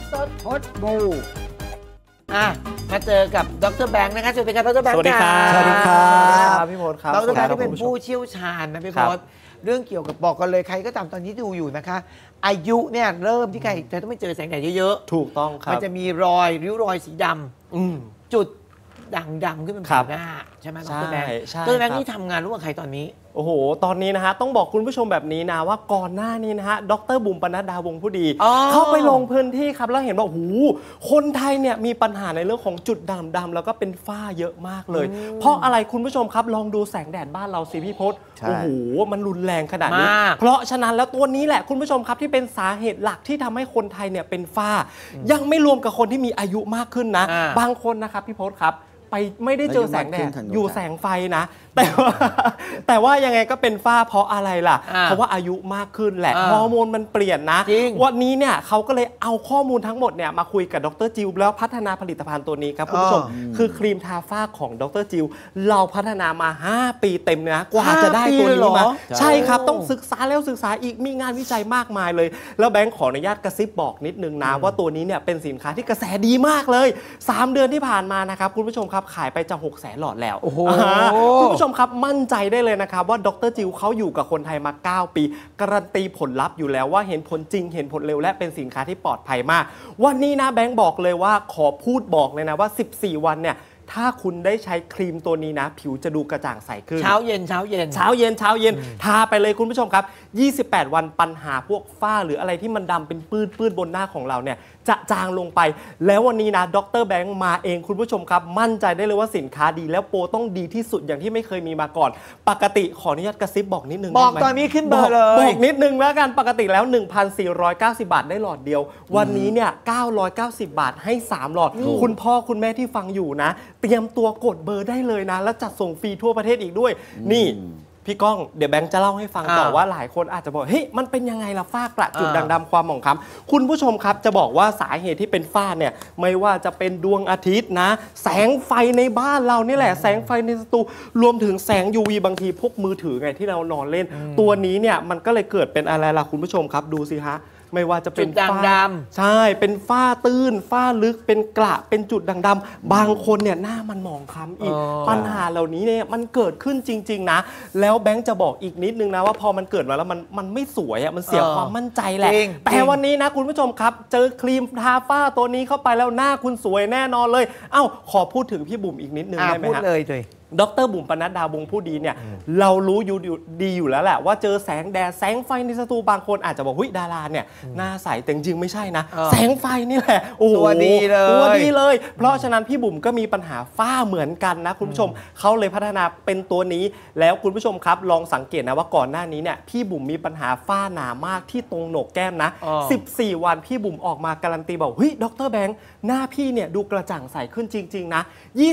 สดพดบูมาเจอกับดร.แบงค์นะคะสวัสดีครับดร.แบงค์สวัสดีครับสวัสดีครับพี่พศครับดร.แบงค์ที่เป็นผู้เชี่ยวชาญนะพี่พศเรื่องเกี่ยวกับบอกกันเลยใครก็ตามตอนนี้ดูอยู่นะคะอายุเนี่ยเริ่มที่ใครจะต้องไม่เจอแสงแดดเยอะๆถูกต้องครับมันจะมีรอยริ้วรอยสีดำจุดด่างดำขึ้นบนผิวหน้าใช่ไหมดร.แบงค์ดร.แบงค์นี่ทำงานร่วมกับใครตอนนี้โอ้โหตอนนี้นะฮะต้องบอกคุณผู้ชมแบบนี้นะว่าก่อนหน้านี้นะฮะดร.บุ๋มปนัดดาวงผู้ดีเข้าไปลงพื้นที่ครับแล้วเห็นว่าโอ้โหคนไทยเนี่ยมีปัญหาในเรื่องของจุดด่างดำแล้วก็เป็นฝ้าเยอะมากเลยเพราะอะไรคุณผู้ชมครับลองดูแสงแดดบ้านเราสิพี่พศโอ้โหมันรุนแรงขนาดนี้เพราะฉะนั้นแล้วตัวนี้แหละคุณผู้ชมครับที่เป็นสาเหตุหลักที่ทำให้คนไทยเนี่ยเป็นฝ้ายังไม่รวมกับคนที่มีอายุมากขึ้นนะบางคนนะครับพี่พศครับไปไม่ได้เจอแสงแดดอยู่แสงไฟนะแต่ว่ายังไงก็เป็นฝ้าเพราะอะไรล่ะเพราะว่าอายุมากขึ้นแหละฮอร์โมนมันเปลี่ยนนะวันนี้เนี่ยเขาก็เลยเอาข้อมูลทั้งหมดเนี่ยมาคุยกับดร.จิวแล้วพัฒนาผลิตภัณฑ์ตัวนี้ครับคุณผู้ชมคือครีมทาฝ้าของดร.จิวเราพัฒนามา5 ปีเต็มนะกว่าจะได้ตัวนี้มาใช่ครับต้องศึกษาแล้วศึกษาอีกมีงานวิจัยมากมายเลยแล้วแบงค์ขออนุญาตกระซิบบอกนิดนึงนะว่าตัวนี้เนี่ยเป็นสินค้าที่กระแสดีมากเลย3 เดือนที่ผ่านมานะครับคุณผู้ชมครับขายไปจะ600,000 หลอดแล้วคุณผู้ชมครับมั่นใจได้เลยนะครับว่าดร.จิวเขาอยู่กับคนไทยมา9 ปีการันตีผลลัพธ์อยู่แล้วว่าเห็นผลจริงเห็นผลเร็วและเป็นสินค้าที่ปลอดภัยมากวันนี้นะแบงค์บอกเลยว่าขอพูดบอกเลยนะว่า14 วันเนี่ยถ้าคุณได้ใช้ครีมตัวนี้นะผิวจะดูกระจ่างใสขึ้นเช้าเย็นทาไปเลยคุณผู้ชมครับ28 วันปัญหาพวกฝ้าหรืออะไรที่มันดำเป็นปื้นบนหน้าของเราเนี่ยจะจางลงไปแล้ววันนี้นะดร.แบงค์มาเองคุณผู้ชมครับมั่นใจได้เลยว่าสินค้าดีแล้วโปรต้องดีที่สุดอย่างที่ไม่เคยมีมาก่อนปกติขออนุญาตกระซิบบอกนิดนึงบอกตอนนี้ขึ้นเบอร์เลยบอกนิดนึงแล้วกันปกติแล้ว 1,490 บาทได้หลอดเดียววันนี้เนี่ย990 บาทให้3 หลอดคุณพ่อคุณแม่ที่ฟังอยู่นะเตรียมตัวกดเบอร์ได้เลยนะแล้วจัดส่งฟรีทั่วประเทศอีกด้วยนี่พี่ก้องเดี๋ยวแบงค์จะเล่าให้ฟังต่อว่าหลายคนอาจจะบอกเฮ้ยมันเป็นยังไงล่ะฝ้ากระจุดด่างดำความหมองคล้ำคุณผู้ชมครับจะบอกว่าสาเหตุที่เป็นฝ้าเนี่ยไม่ว่าจะเป็นดวงอาทิตย์นะแสงไฟในบ้านเรานี่แหละแสงไฟในสตูรวมถึงแสง UV บางทีพวกมือถือไงที่เรานอนเล่นตัวนี้เนี่ยมันก็เลยเกิดเป็นอะไรล่ะคุณผู้ชมครับดูสิฮะไม่ว่าจะเป็นฝ้าดำใช่เป็นฝ้าตื้นฝ้าลึกเป็นกระเป็นจุดด่างดำบางคนเนี่ยหน้ามันหมองคล้ำอีกปัญหาเหล่านี้เนี่ยมันเกิดขึ้นจริงๆนะแล้วแบงค์จะบอกอีกนิดนึงนะว่าพอมันเกิดมาแล้วมันไม่สวยมันเสียความมั่นใจแหละแต่วันนี้นะคุณผู้ชมครับเจอครีมทาฝ้าตัวนี้เข้าไปแล้วหน้าคุณสวยแน่นอนเลยเอ้าขอพูดถึงพี่บุ๋มอีกนิดนึงได้ไหมฮะพูดเลยดร.บุ๋มปนัดดาวงผู้ดีเนี่ยเรารู้อยู่ดีอยู่แล้วแหละว่าเจอแสงแดดแสงไฟในสตูบางคนอาจจะบอกหุ้ยดาราเนี่ยหน้าใสแต่จริงไม่ใช่นะแสงไฟนี่แหละโอ้โหตัวดีเลยเพราะฉะนั้นพี่บุ๋มก็มีปัญหาฝ้าเหมือนกันนะคุณผู้ชมเขาเลยพัฒนาเป็นตัวนี้แล้วคุณผู้ชมครับลองสังเกตนะว่าก่อนหน้านี้เนี่ยพี่บุ๋มมีปัญหาฝ้าหนามากที่ตรงโหนกแก้มนะ14 วันพี่บุ๋มออกมาการันตีบอกเฮ้ยดร.แบงค์หน้าพี่เนี่ยดูกระจ่างใสขึ้นจริงๆนะ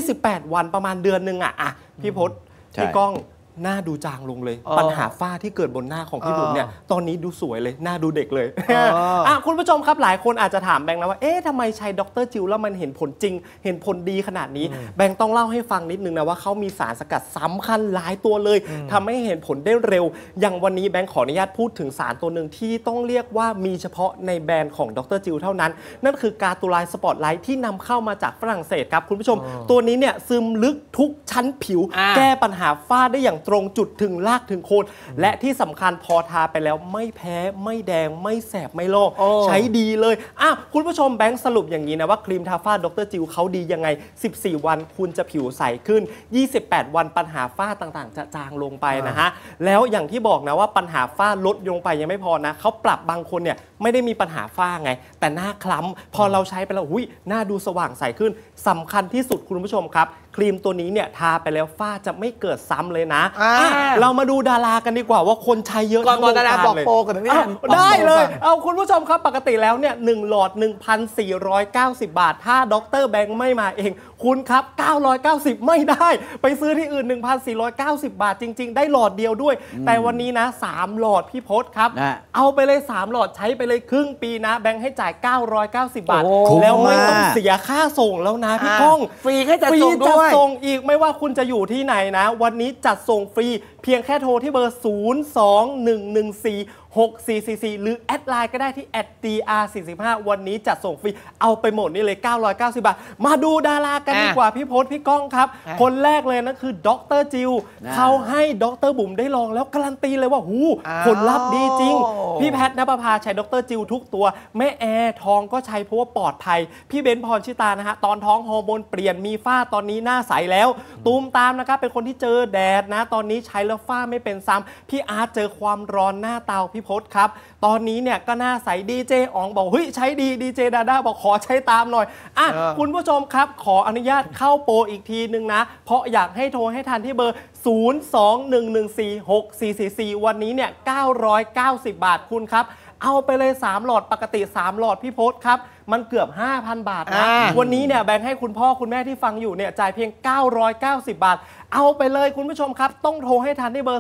28 วันประมาณเดือนนึงอะพี่พศพี่ก้องหน้าดูจางลงเลยปัญหาฝ้าที่เกิดบนหน้าของพี่บุ๋มเนี่ยตอนนี้ดูสวยเลยหน้าดูเด็กเลยคุณผู้ชมครับหลายคนอาจจะถามแบงค์นะว่าเอ๊ะทำไมใช้ดร.จิวแล้วมันเห็นผลจริงเห็นผลดีขนาดนี้แบงค์ต้องเล่าให้ฟังนิดนึงนะว่าเขามีสารสกัดสำคัญหลายตัวเลยทำให้เห็นผลได้เร็วอย่างวันนี้แบงค์ขออนุญาตพูดถึงสารตัวหนึ่งที่ต้องเรียกว่ามีเฉพาะในแบรนด์ของดร.จิวเท่านั้นนั่นคือกาตูไลสปอตไลท์ที่นำเข้ามาจากฝรั่งเศสครับคุณผู้ชมตัวนี้เนี่ยซึมลึกทุกชั้นผิวแก้ปัญหาฝ้าได้อย่างตรงจุดถึงลากถึงโคนและที่สำคัญพอทาไปแล้วไม่แพ้ไม่แดงไม่แสบไม่ลอกใช้ดีเลยคุณผู้ชมแบงค์สรุปอย่างนี้นะว่าครีมทาฝ้าดร.จิวเขาดียังไง14 วันคุณจะผิวใสขึ้น28 วันปัญหาฝ้าต่างๆจะจางลงไปนะฮะแล้วอย่างที่บอกนะว่าปัญหาฝ้าลดลงไปยังไม่พอนะเขาปรับบางคนเนี่ยไม่ได้มีปัญหาฝ้าไงแต่หน้าคล้ำพอเราใช้ไปแล้วหน้าดูสว่างใสขึ้นสำคัญที่สุดคุณผู้ชมครับครีมตัวนี้เนี่ยทาไปแล้วฝ้าจะไม่เกิดซ้ำเลยนะเรามาดูดารากันดีกว่าว่าคนใช้เยอะทั้งวงการเลยได้เลยเอาคุณผู้ชมครับปกติแล้วเนี่ย1 หลอด 1,490 บาทถ้าดร.แบงค์ไม่มาเองคุณครับ990ไม่ได้ไปซื้อที่อื่น 1,490 บาทจริงๆได้หลอดเดียวด้วยแต่วันนี้นะ3 หลอดพี่พศครับเอาไปเลย3 หลอดใช้ไปเลยครึ่งปีนะแบงค์ให้จ่าย990 บาทแล้วไม่ต้องเสียค่าส่งแล้วนะพี่ก้องฟรีแค่จัดส่งด้วยจัดส่งอีกไม่ว่าคุณจะอยู่ที่ไหนนะวันนี้จัดส่งฟรีพียงแค่โทรที่เบอร์ 021146444 หรือแอดไลน์ก็ได้ที่ @dr45 วันนี้จัดส่งฟรีเอาไปหมดนี่เลย 990 บาทมาดูดารากันดีกว่าพี่พศพี่ก้องครับคนแรกเลยนั่นคือดร.จิวเขาให้ดร.บุ๋มได้ลองแล้วการันตีเลยว่าผลลัพธ์ดีจริงพี่แพทณปภาใช้ดร.จิวทุกตัวแม่แอร์ทองก็ใช้เพราะว่าปลอดภัยพี่เบนซ์พรชิตานะฮะตอนท้องฮอร์โมนเปลี่ยนมีฝ้าตอนนี้หน้าใสแล้วตูมตามนะครับเป็นคนที่เจอแดดนะตอนนี้ใช้แล้วฝ้าไม่เป็นซ้ำพี่อาร์ตเจอความร้อนหน้าเตาพี่พศครับตอนนี้เนี่ยก็หน้าใสดีเจอ๋องบอกเฮ้ยใช้ดีดีเจดาด้าบอกขอใช้ตามหน่อยคุณผู้ชมครับขออนุญาตเข้าโปรอีกทีนึงนะเพราะอยากให้โทรให้ทันที่เบอร์ 021146444 วันนี้เนี่ย990 บาทคุณครับเอาไปเลย3หลอดปกติ3หลอดพี่พศครับมันเกือบ 5,000 บาทนะวันนี้เนี่ยแบ่งให้คุณพ่อคุณแม่ที่ฟังอยู่เนี่ยจ่ายเพียง990 บาทเอาไปเลยคุณผู้ชมครับต้องโทรให้ทันที่เบอร์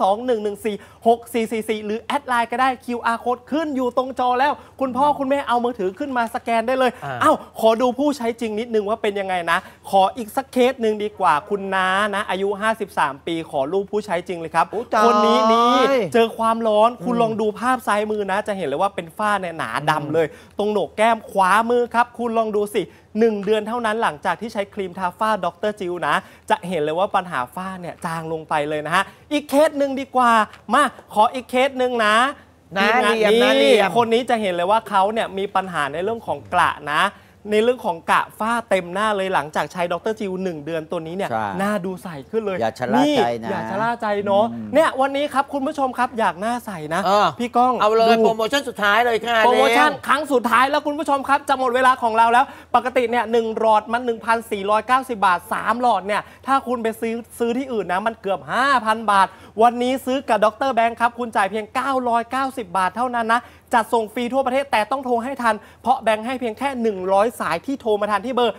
021146444 หรือแอดไลน์ก็ได้ QR Code ขึ้นอยู่ตรงจอแล้วคุณพ่อคุณแม่เอามือถือขึ้นมาสแกนได้เลยขอดูผู้ใช้จริงนิดนึงว่าเป็นยังไงนะขออีกสักเคสหนึ่งดีกว่าคุณน้านะอายุ53 ปีขอรูปผู้ใช้จริงเลยครับคนนี้เจอความร้อนคุณลองดูภาพซ้ายมือนะจะเห็นเลยว่าเป็นฝ้าเนี่ยหนาดำเลยตรงโหนกแก้มขวามือครับคุณลองดูสิ1 เดือนเท่านั้นหลังจากที่ใช้ครีมทาฝ้าดร.จิวนะจะเห็นเลยว่าปัญหาฝ้าเนี่ยจางลงไปเลยนะฮะอีกเคสหนึ่งดีกว่ามาขออีกเคสหนึ่งนะคนนี้จะเห็นเลยว่าเขาเนี่ยมีปัญหาในเรื่องของกระนะในเรื่องของกระฝ้าเต็มหน้าเลยหลังจากใช้ดร.จิว1 เดือนตัวนี้เนี่ยหน้าดูใสขึ้นเลยอย่าชะล่าใจนะอย่าชะล่าใจเนาะเนี่ยวันนี้ครับคุณผู้ชมครับอยากหน้าใสนะพี่ก้องเอาเลยโปรโมชั่นสุดท้ายเลยค่ะโปรโมชั่นครั้งสุดท้ายแล้วคุณผู้ชมครับจะหมดเวลาของเราแล้วปกติเนี่ย1หลอดมัน 1,490 บาท3หลอดเนี่ยถ้าคุณไปซื้อที่อื่นนะมันเกือบ 5,000 บาทวันนี้ซื้อกับดร.แบงค์ครับคุณจ่ายเพียง990 บาทเท่านั้นนะจัดส่งฟรีทั่วประเทศแต่ต้องโทรให้ทันเพราะแบงค์ให้เพียงแค่100สายที่โทรมาทันที่เบอร์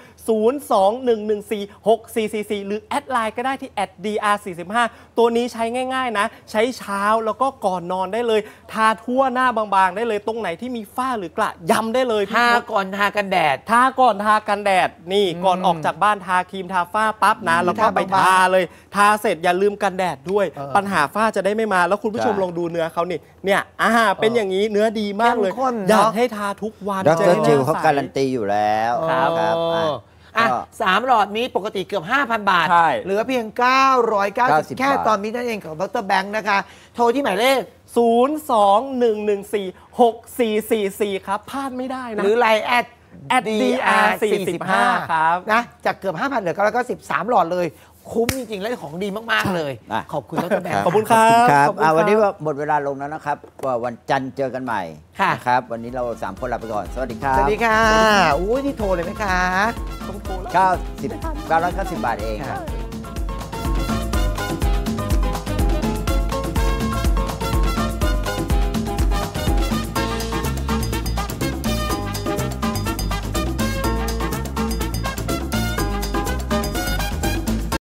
021146444 หรือแอดไลน์ก็ได้ที่ @dr45 ตัวนี้ใช้ง่ายๆนะใช้เช้าแล้วก็ก่อนนอนได้เลยทาทั่วหน้าบางๆได้เลยตรงไหนที่มีฝ้าหรือกระย้ำได้เลยทาก่อนทากันแดดนี่ก่อนออกจากบ้านทาครีมทาฝ้าปั๊บนะแล้วก็ไปทาเลยทาเสร็จอย่าลืมกันแดดด้วยปัญหาฝ้าจะได้ไม่มาแล้วคุณผู้ชมลองดูเนื้อเขาเนี่ยเป็นอย่างนี้เนื้อดีมากเลยอยากให้ทาทุกวันดร.จิวเขาการันตีอยู่แล้วครับ 3 หลอดนี้ปกติเกือบ 5,000 บาทเหลือเพียง990แค่ตอนนี้นั่นเองของดร.แบงค์นะคะโทรที่หมายเลข 021146444 ครับพลาดไม่ได้นะหรือไลน์ @dr45 ครับนะจากเกือบ 5,000 เหลือ993หลอดเลยคุ้มจริงๆและของดีมากๆเลยขอบคุณดร.แบงค์ขอบคุณครับวันนี้หมดเวลาลงแล้วนะครับวันจันทร์เจอกันใหม่นะครับวันนี้เรา3 คนลาไปก่อนสวัสดีครับสวัสดีค่ะอุ้ยที่โทรเลยไหมคะต้องโทรแล้ว990 บาทเอง